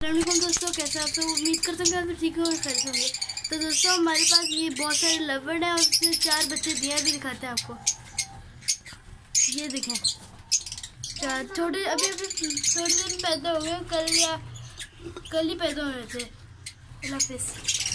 अस्सलामुअलैकुम दोस्तों, कैसे आप सब? उम्मीद करते हैं कि आप ठीक हो और खैर से होंगे। तो दोस्तों हमारे पास ये बहुत सारे लवबर्ड हैं और उसमें 4 बच्चे दिया भी दिखाते हैं आपको। ये देखें, 4 छोटे अभी थोड़े दिन पैदा हो गए, कल ही पैदा हुए थे। अल्लाह हाफिज़।